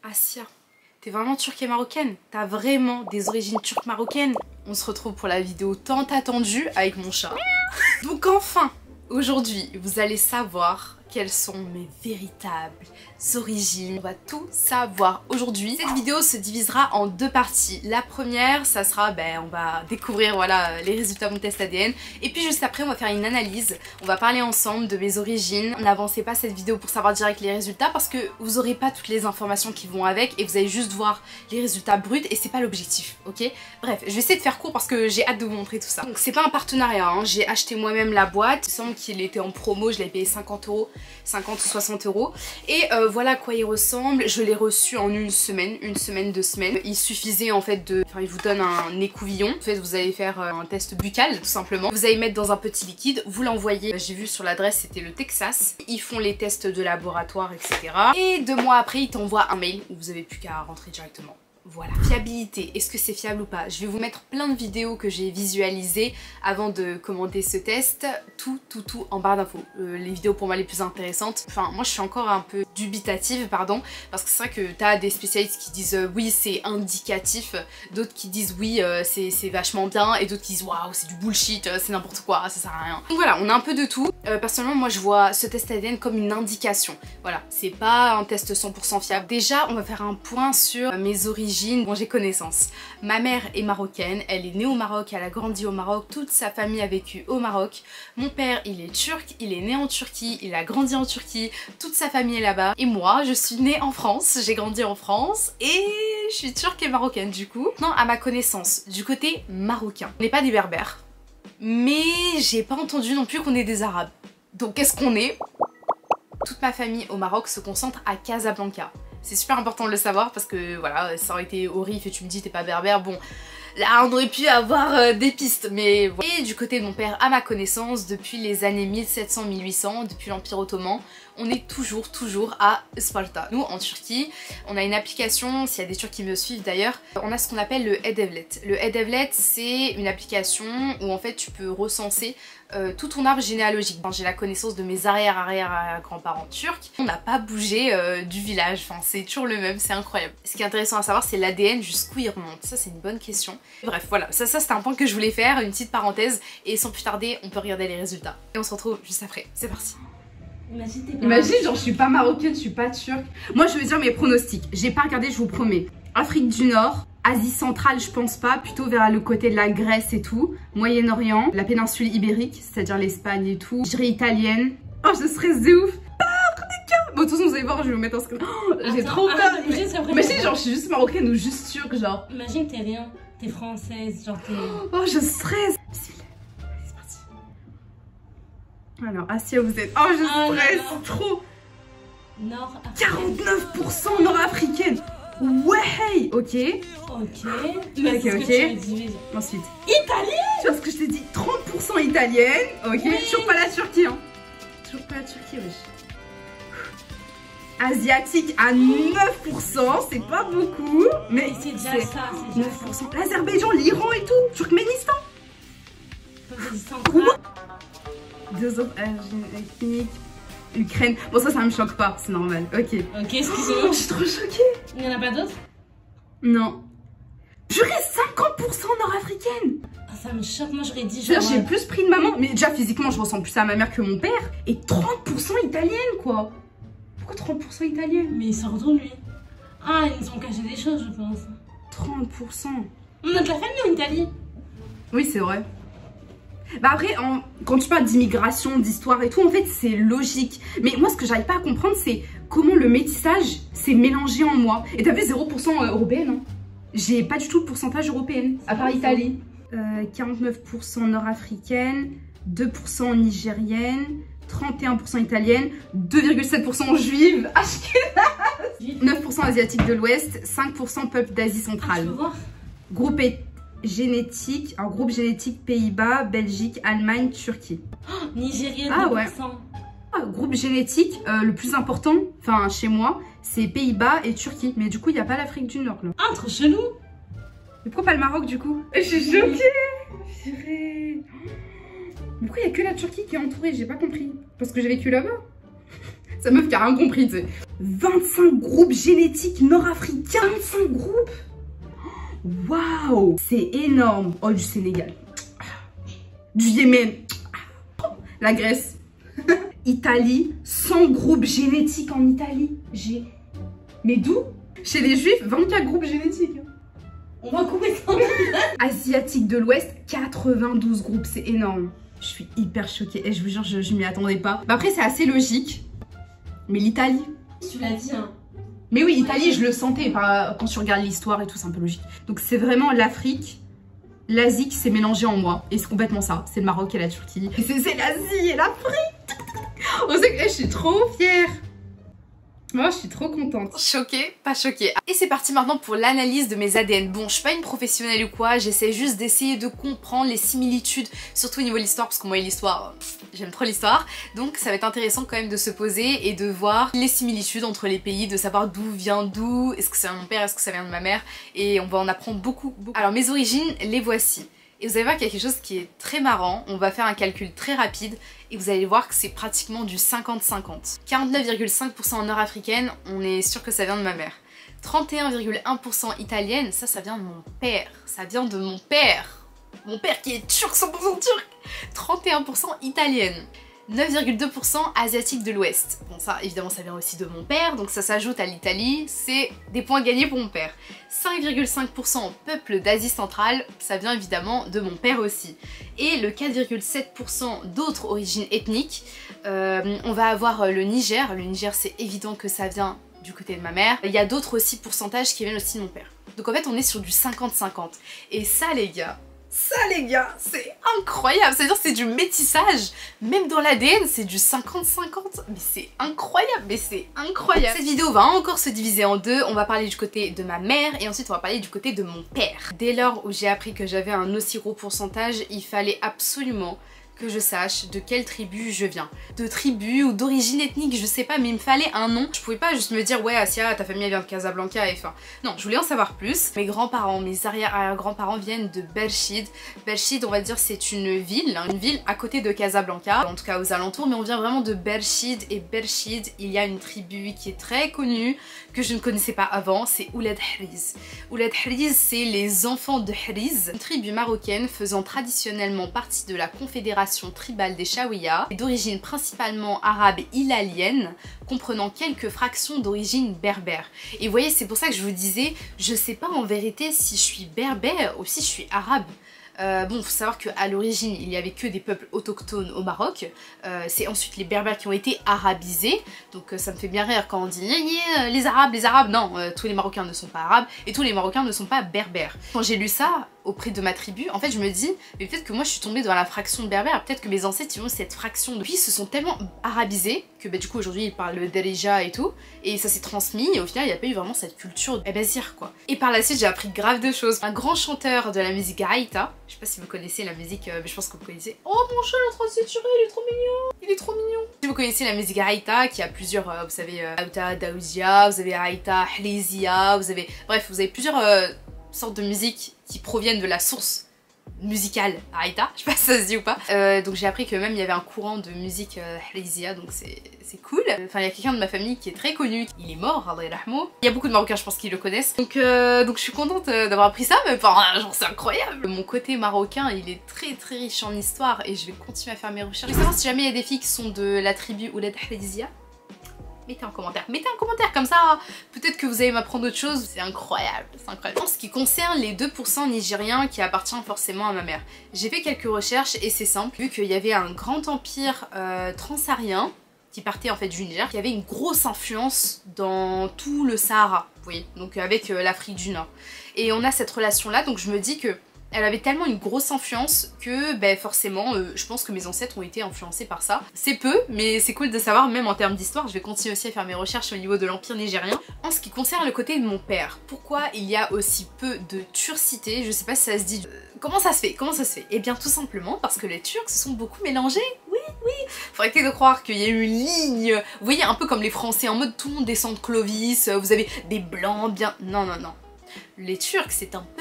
Asia, t'es vraiment turque et marocaine? T'as vraiment des origines turques marocaines? On se retrouve pour la vidéo tant attendue avec mon chat. Donc enfin, aujourd'hui, vous allez savoir quelles sont mes véritables origines. On va tout savoir aujourd'hui. Cette vidéo se divisera en deux parties. La première, ça sera, on va découvrir voilà, les résultats de mon test ADN. Et puis juste après, on va faire une analyse. On va parler ensemble de mes origines. N'avancez pas cette vidéo pour savoir direct les résultats parce que vous n'aurez pas toutes les informations qui vont avec et vous allez juste voir les résultats bruts et c'est pas l'objectif, ok? Bref, je vais essayer de faire court parce que j'ai hâte de vous montrer tout ça. Donc c'est pas un partenariat, hein. J'ai acheté moi-même la boîte. Il semble qu'il était en promo, je l'ai payé 50 €, 50 ou 60 €. Et voilà à quoi il ressemble. Je l'ai reçu en une semaine, 2 semaines. Il suffisait en fait de... Enfin, il vous donne un écouvillon. En fait, vous allez faire un test buccal, tout simplement. Vous allez mettre dans un petit liquide, vous l'envoyez. J'ai vu sur l'adresse, c'était le Texas. Ils font les tests de laboratoire, etc. Et 2 mois après, ils t'envoient un mail où vous avez plus qu'à rentrer directement. Voilà. Fiabilité, est-ce que c'est fiable ou pas? Je vais vous mettre plein de vidéos que j'ai visualisées avant de commander ce test. Tout en barre d'infos. Les vidéos pour moi les plus intéressantes. Enfin, moi je suis encore un peu dubitative, pardon, parce que c'est vrai que t'as des spécialistes qui disent oui c'est indicatif, d'autres qui disent oui c'est vachement bien, et d'autres qui disent waouh c'est du bullshit, c'est n'importe quoi, ça sert à rien. Donc voilà, on a un peu de tout. Personnellement, moi je vois ce test ADN comme une indication. Voilà, c'est pas un test 100% fiable. Déjà, on va faire un point sur mes origines dont j'ai connaissance. Ma mère est marocaine, elle est née au Maroc, elle a grandi au Maroc, toute sa famille a vécu au Maroc. Mon père, il est turc, il est né en Turquie, il a grandi en Turquie, toute sa famille est là-bas. Et moi, je suis née en France, j'ai grandi en France et je suis turque et marocaine du coup. Non, à ma connaissance, du côté marocain. On n'est pas des berbères, mais j'ai pas entendu non plus qu'on est des arabes. Donc qu'est-ce qu'on est? Toute ma famille au Maroc se concentre à Casablanca. C'est super important de le savoir parce que voilà, ça aurait été horrible et tu me dis t'es pas berbère, bon là on aurait pu avoir des pistes, mais voilà. Et du côté de mon père, à ma connaissance, depuis les années 1700-1800, depuis l'Empire Ottoman, on est toujours à Sparta. Nous en Turquie, on a une application, s'il y a des Turcs qui me suivent d'ailleurs, on a ce qu'on appelle le E-Devlet. Le E-Devlet, c'est une application où en fait tu peux recenser tout ton arbre généalogique. J'ai la connaissance de mes arrière-grands-parents turcs. On n'a pas bougé du village, enfin c'est toujours le même, c'est incroyable. Ce qui est intéressant à savoir, c'est l'ADN, jusqu'où il remonte. Ça c'est une bonne question. Bref voilà, ça c'était un point que je voulais faire, une petite parenthèse, et sans plus tarder, on peut regarder les résultats. Et on se retrouve juste après, c'est parti. Imagine, genre je suis pas marocaine, je suis pas turque. Moi je veux dire mes pronostics, j'ai pas regardé, je vous promets. Afrique du Nord, Asie centrale je pense pas, plutôt vers le côté de la Grèce et tout. Moyen-Orient, la péninsule ibérique, c'est-à-dire l'Espagne et tout. Je dirais italienne. Oh je stresse de ouf. Bon de toute façon vous allez voir, je vais vous mettre en screen. Oh, j'ai trop peur. Imagine genre je suis juste marocaine ou juste turque genre. Imagine t'es rien, t'es française, genre t'es... Oh je stresse. Alors, Asia, vous êtes... Oh, je stresse trop. Nord-africaine. 49% nord-africaine. Ouais. Ok. Ensuite. Italienne. Tu vois ce que je t'ai dit? 30% italienne. Ok. Oui. Toujours pas la Turquie, hein. Toujours pas la Turquie, wesh. Asiatique à 9%. C'est pas beaucoup. Mais c'est déjà ça. 9%. L'Azerbaïdjan, l'Iran et tout. Turkménistan. Quoi? Deux autres ethniques. Ukraine. Bon ça me choque pas, c'est normal. Ok. Ok, excusez-moi. Je suis trop choquée. Il n'y en a pas d'autres? Non. Purée, 50% nord-africaine. Ça me choque, moi j'aurais dit genre... J'ai plus pris de maman, mais déjà physiquement je ressemble plus à ma mère que mon père. Et 30% italienne quoi. Pourquoi 30% italienne? Mais il sort d'où lui? Ah, ils nous ont caché des choses je pense. 30%. On a de la famille en Italie. Oui c'est vrai. Bah après, quand tu parles d'immigration, d'histoire et tout, en fait, c'est logique. Mais moi, ce que j'arrive pas à comprendre, c'est comment le métissage s'est mélangé en moi. Et t'as vu 0% européenne, hein. J'ai pas du tout le pourcentage européen, à part Italie. 49% nord-africaine, 2% nigérienne, 31% italienne, 2,7% juive, 9% asiatique de l'Ouest, 5% peuple d'Asie centrale. Je peux voir. Groupe génétique, un groupe génétique Pays-Bas, Belgique, Allemagne, Turquie. Oh, Nigérienne, ah ouais. Groupe génétique le plus important, enfin chez moi, c'est Pays-Bas et Turquie. Mais du coup, il n'y a pas l'Afrique du Nord là. Ah, trop chelou. Mais pourquoi pas le Maroc du coup? Je suis choquée. Mais pourquoi il n'y a que la Turquie qui est entourée? J'ai pas compris. Parce que j'ai vécu là-bas. Sa meuf qui a rien compris, tu sais. 25 groupes génétiques nord-africains. 25 groupes. Waouh, c'est énorme. Oh, du Sénégal, du Yémen, la Grèce, Italie, 100 groupes génétiques en Italie. Mais d'où? Chez les Juifs, 24 groupes génétiques. On va couper ça. Asiatique de l'Ouest, 92 groupes, c'est énorme. Je suis hyper choquée et je vous jure, je m'y attendais pas. Bah après, c'est assez logique. Mais l'Italie. Tu l'as dit, hein. Mais oui, l'Italie, je le sentais. Quand tu regardes l'histoire et tout, c'est un peu logique. Donc c'est vraiment l'Afrique, l'Asie qui s'est mélangée en moi. Et c'est complètement ça. C'est le Maroc et la Turquie. Et c'est l'Asie et l'Afrique. On sait que je suis trop fière. Moi, je suis trop contente. Choquée, pas choquée. Et c'est parti maintenant pour l'analyse de mes ADN. Bon, je suis pas une professionnelle ou quoi, j'essaie juste d'essayer de comprendre les similitudes, surtout au niveau de l'histoire, parce que moi, l'histoire, j'aime trop l'histoire. Donc ça va être intéressant quand même de se poser et de voir les similitudes entre les pays, de savoir d'où vient d'où, est-ce que ça vient de mon père, est-ce que ça vient de ma mère, et on va en apprendre beaucoup. Alors mes origines, les voici. Et vous allez voir qu'il y a quelque chose qui est très marrant, on va faire un calcul très rapide et vous allez voir que c'est pratiquement du 50-50. 49,5% nord-africaine, on est sûr que ça vient de ma mère. 31,1% italienne, ça vient de mon père, ça vient de mon père. Mon père qui est turc, 100% turc. 31% italienne. 9,2% asiatique de l'Ouest. Bon ça évidemment ça vient aussi de mon père, donc ça s'ajoute à l'Italie, c'est des points gagnés pour mon père. 5,5% peuple d'Asie centrale, ça vient évidemment de mon père aussi. Et le 4,7% d'autres origines ethniques, on va avoir le Niger c'est évident que ça vient du côté de ma mère. Il y a d'autres aussi pourcentages qui viennent aussi de mon père. Donc en fait on est sur du 50-50. Et ça les gars, c'est incroyable, c'est-à-dire c'est du métissage, même dans l'ADN c'est du 50-50, mais c'est incroyable, Cette vidéo va encore se diviser en deux, on va parler du côté de ma mère et ensuite on va parler du côté de mon père. Dès lors où j'ai appris que j'avais un aussi gros pourcentage, il fallait absolument que je sache de quelle tribu je viens. De tribu ou d'origine ethnique, je sais pas, mais il me fallait un nom. Je pouvais pas juste me dire ouais Asia, ta famille elle vient de Casablanca et enfin... Non, je voulais en savoir plus. Mes grands-parents, mes arrière-grands-parents viennent de Berchid. Berchid, on va dire c'est une ville à côté de Casablanca, en tout cas aux alentours, mais on vient vraiment de Berchid et Berchid, il y a une tribu qui est très connue, que je ne connaissais pas avant, c'est Ouled Hriz. Ouled Hriz, c'est les enfants de Hriz, une tribu marocaine faisant traditionnellement partie de la confédération tribale des Chaouia, d'origine principalement arabe hilalienne, comprenant quelques fractions d'origine berbère. Et vous voyez, c'est pour ça que je vous disais, je sais pas en vérité si je suis berbère ou si je suis arabe. Bon, faut savoir qu'à l'origine, il y avait que des peuples autochtones au Maroc. C'est ensuite les berbères qui ont été arabisés. Donc ça me fait bien rire quand on dit les arabes. Non, tous les Marocains ne sont pas arabes et tous les Marocains ne sont pas berbères. Quand j'ai lu ça auprès de ma tribu, en fait je me dis, mais peut-être que moi je suis tombée dans la fraction berbère, peut-être que mes ancêtres ils ont cette fraction de... Puis ils se sont tellement arabisés que bah, du coup aujourd'hui ils parlent le Derija et tout, et ça s'est transmis et au final il n'y a pas eu vraiment cette culture ebazir quoi. Et par la suite j'ai appris grave de choses. Un grand chanteur de la musique Gaïta, je sais pas si vous connaissez la musique, mais je pense que vous connaissez. Oh mon chat il est en train de s'étirer, il est trop mignon, il est trop mignon. Si vous connaissez la musique Gaïta qui a plusieurs, vous savez, Aouta Daouzia, vous avez Aïta Hlizia, vous avez... Bref, vous avez plusieurs sortes de musique qui proviennent de la source musicale Aïta, je sais pas si ça se dit ou pas. Donc j'ai appris que même il y avait un courant de musique Hlizia, donc c'est cool. Enfin il y a quelqu'un de ma famille qui est très connu, il est mort, Allah yarhamou. Il y a beaucoup de Marocains je pense qui le connaissent. Donc je suis contente d'avoir appris ça, mais enfin genre c'est incroyable. Mon côté marocain il est très riche en histoire et je vais continuer à faire mes recherches. Je veux savoir si jamais il y a des filles qui sont de la tribu Ouled Hlizia. Mettez en commentaire comme ça, peut-être que vous allez m'apprendre autre chose, c'est incroyable, En ce qui concerne les 2% nigériens qui appartiennent forcément à ma mère, j'ai fait quelques recherches et c'est simple, vu qu'il y avait un grand empire transsaharien qui partait en fait du Niger, qui avait une grosse influence dans tout le Sahara, vous voyez, donc avec l'Afrique du Nord. Et on a cette relation là, donc je me dis que elle avait tellement une grosse influence que ben forcément je pense que mes ancêtres ont été influencés par ça. C'est peu mais c'est cool de savoir, même en termes d'histoire, je vais continuer aussi à faire mes recherches au niveau de l'empire nigérien. En ce qui concerne le côté de mon père, pourquoi il y a aussi peu de turcité, je sais pas si ça se dit, comment ça se fait? Eh bien tout simplement parce que les Turcs se sont beaucoup mélangés, oui. Faut arrêter de croire qu'il y a eu une ligne, vous voyez un peu comme les Français en mode tout le monde descend de Clovis, vous avez des blancs bien... Non. Les Turcs c'est un peuple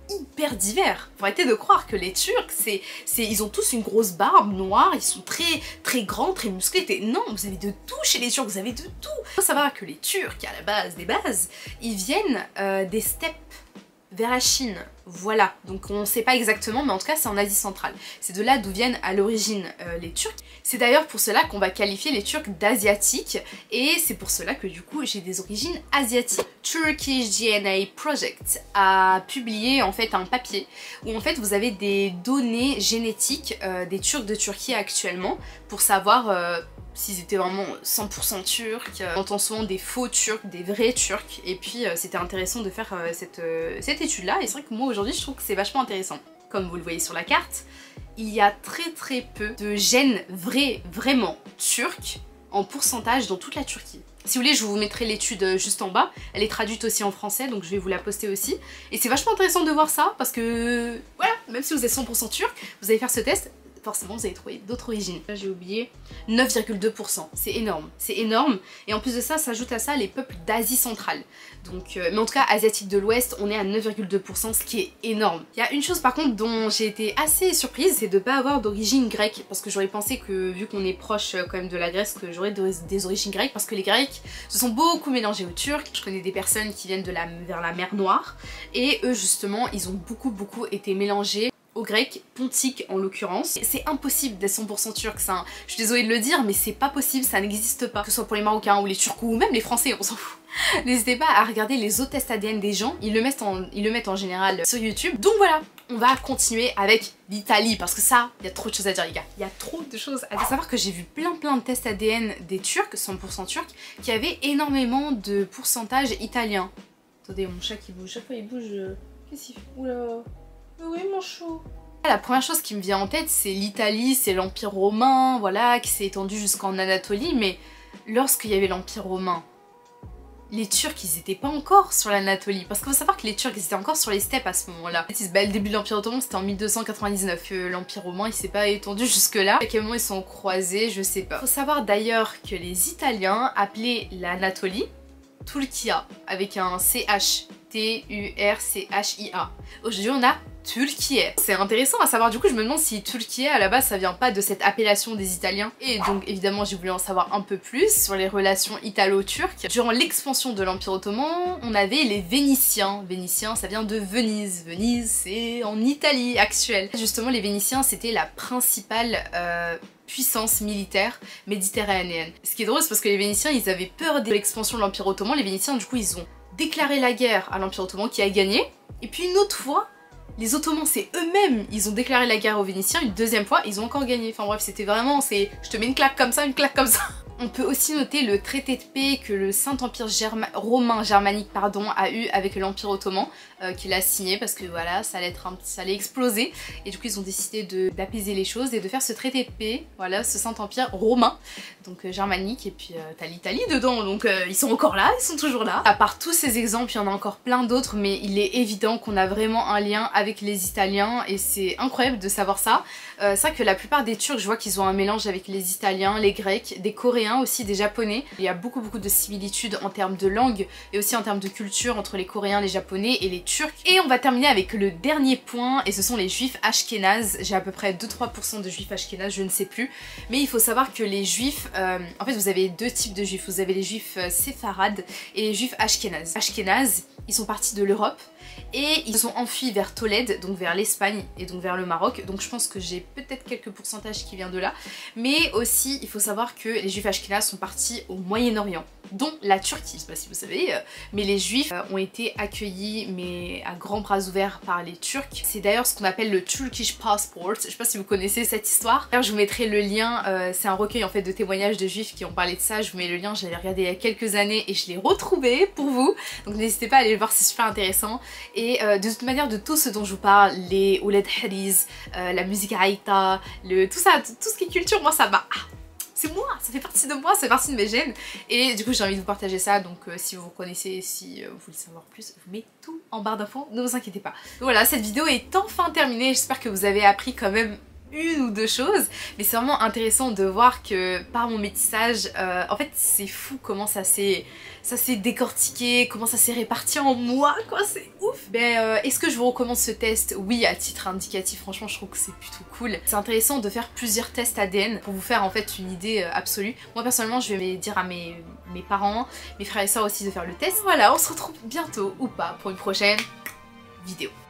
hyper divers. Faut arrêter de croire que les Turcs, ils ont tous une grosse barbe noire, ils sont très grands, très musclés. Non, vous avez de tout chez les Turcs, vous avez de tout. Faut savoir que les Turcs, à la base des bases, ils viennent des steppes vers la Chine, voilà, donc on sait pas exactement, mais en tout cas c'est en Asie centrale. C'est de là d'où viennent à l'origine les Turcs. C'est d'ailleurs pour cela qu'on va qualifier les Turcs d'asiatiques, et c'est pour cela que du coup j'ai des origines asiatiques. Turkish DNA Project a publié en fait un papier où en fait vous avez des données génétiques des Turcs de Turquie actuellement pour savoir s'ils étaient vraiment 100% turcs. On entend souvent des faux turcs, des vrais turcs, et puis c'était intéressant de faire cette étude-là, et c'est vrai que moi aujourd'hui je trouve que c'est vachement intéressant. Comme vous le voyez sur la carte, il y a très peu de gènes vraiment turcs en pourcentage dans toute la Turquie. Si vous voulez, je vous mettrai l'étude juste en bas, elle est traduite aussi en français, donc je vais vous la poster aussi. Et c'est vachement intéressant de voir ça, parce que voilà, même si vous êtes 100% turc, vous allez faire ce test, forcément vous allez trouver d'autres origines. Là j'ai oublié, 9,2%, c'est énorme, et en plus de ça, s'ajoute à ça les peuples d'Asie centrale. Donc, mais en tout cas, asiatique de l'Ouest, on est à 9,2%, ce qui est énorme. Il y a une chose par contre dont j'ai été assez surprise, c'est de ne pas avoir d'origine grecque, parce que j'aurais pensé que, vu qu'on est proche quand même de la Grèce, que j'aurais des origines grecques, parce que les Grecs se sont beaucoup mélangés aux Turcs. Je connais des personnes qui viennent vers la mer Noire, et eux justement, ils ont beaucoup été mélangés aux Grecs, pontiques en l'occurrence. C'est impossible d'être 100% turc, ça. Je suis désolée de le dire, mais c'est pas possible, ça n'existe pas. Que ce soit pour les Marocains ou les Turcs ou même les Français, on s'en fout. N'hésitez pas à regarder les autres tests ADN des gens, ils le mettent en général sur YouTube. Donc voilà, on va continuer avec l'Italie, parce que ça, il y a trop de choses à dire les gars. Il y a trop de choses à dire. Faut savoir que j'ai vu plein de tests ADN des Turcs, 100% turcs, qui avaient énormément de pourcentage italien. Attendez, mon chat qui bouge, chaque fois il bouge... Qu'est-ce qu'il fait? Oula... Oui mon chou. La première chose qui me vient en tête, c'est l'Italie, c'est l'Empire romain, voilà, qui s'est étendu jusqu'en Anatolie, mais lorsqu'il y avait l'Empire romain, les Turcs, ils étaient pas encore sur l'Anatolie, parce qu'il faut savoir que les Turcs, ils étaient encore sur les steppes à ce moment-là. Le début de l'Empire ottoman, c'était en 1299, l'Empire romain, il s'est pas étendu jusque-là. À quel moment ils sont croisés, je sais pas. Faut savoir d'ailleurs que les Italiens appelaient l'Anatolie Turquia, avec un CH. T-U-R-C-H-I-A. Aujourd'hui on a Turquie. C'est intéressant à savoir, du coup je me demande si Turquie à la base ça vient pas de cette appellation des Italiens. Et donc évidemment j'ai voulu en savoir un peu plus sur les relations italo-turques. Durant l'expansion de l'Empire ottoman, on avait les Vénitiens. Vénitiens ça vient de Venise. Venise c'est en Italie actuelle. Justement les Vénitiens c'était la principale puissance militaire méditerranéenne. Ce qui est drôle c'est parce que les Vénitiens ils avaient peur de l'expansion de l'Empire ottoman. Les Vénitiens du coup ils ont déclaré la guerre à l'Empire ottoman qui a gagné, et puis une autre fois, les Ottomans c'est eux-mêmes, ils ont déclaré la guerre aux Vénitiens, une deuxième fois, ils ont encore gagné. Enfin bref, c'était vraiment, je te mets une claque comme ça, une claque comme ça. On peut aussi noter le traité de paix que le Saint-Empire romain germanique a eu avec l'Empire ottoman, qu'il a signé parce que voilà, ça allait exploser, et du coup ils ont décidé d'apaiser les choses et de faire ce traité de paix, voilà, ce Saint-Empire romain, donc germanique, et puis t'as l'Italie dedans, donc ils sont encore là, ils sont toujours là. À part tous ces exemples, il y en a encore plein d'autres, mais il est évident qu'on a vraiment un lien avec les Italiens, et c'est incroyable de savoir ça. C'est vrai que la plupart des Turcs, je vois qu'ils ont un mélange avec les Italiens, les Grecs, des Coréens aussi, des Japonais. Il y a beaucoup de similitudes en termes de langue et aussi en termes de culture entre les Coréens, les Japonais et les Turcs. Et on va terminer avec le dernier point, et ce sont les Juifs ashkénazes. J'ai à peu près 2-3% de Juifs ashkénazes, je ne sais plus. Mais il faut savoir que les Juifs, en fait vous avez deux types de Juifs. Vous avez les Juifs séfarades et les Juifs ashkénazes. Ashkénazes, ils sont partis de l'Europe et ils se sont enfuis vers Tolède, donc vers l'Espagne et donc vers le Maroc. Donc je pense que j'ai peut-être quelques pourcentages qui viennent de là. Mais aussi, il faut savoir que les Juifs ashkénazes sont partis au Moyen-Orient, dont la Turquie, je sais pas si vous savez, mais les Juifs ont été accueillis mais à grands bras ouverts par les Turcs. C'est d'ailleurs ce qu'on appelle le Turkish Passport. Je sais pas si vous connaissez cette histoire. D'ailleurs je vous mettrai le lien, c'est un recueil en fait de témoignages de Juifs qui ont parlé de ça. Je vous mets le lien, j'avais regardé il y a quelques années et je l'ai retrouvé pour vous. Donc n'hésitez pas à aller le voir, c'est super intéressant. Et de toute manière, de tout ce dont je vous parle, les Ouled Hariz, la musique Aïta, tout ça, tout ce qui est culture, moi ça va. C'est moi, ça fait partie de moi, ça fait partie de mes gènes. Et du coup j'ai envie de vous partager ça, donc si vous connaissez, si vous voulez savoir plus, je vous mets tout en barre d'infos, ne vous inquiétez pas. Donc voilà, cette vidéo est enfin terminée, j'espère que vous avez appris quand même une ou deux choses, mais c'est vraiment intéressant de voir que par mon métissage, en fait c'est fou comment ça s'est décortiqué, comment ça s'est réparti en moi, quoi, c'est ouf. Est-ce que je vous recommande ce test? Oui, à titre indicatif, franchement je trouve que c'est plutôt cool. C'est intéressant de faire plusieurs tests ADN pour vous faire en fait une idée absolue. Moi personnellement je vais dire à mes parents, mes frères et sœurs aussi de faire le test. Voilà, on se retrouve bientôt ou pas pour une prochaine vidéo.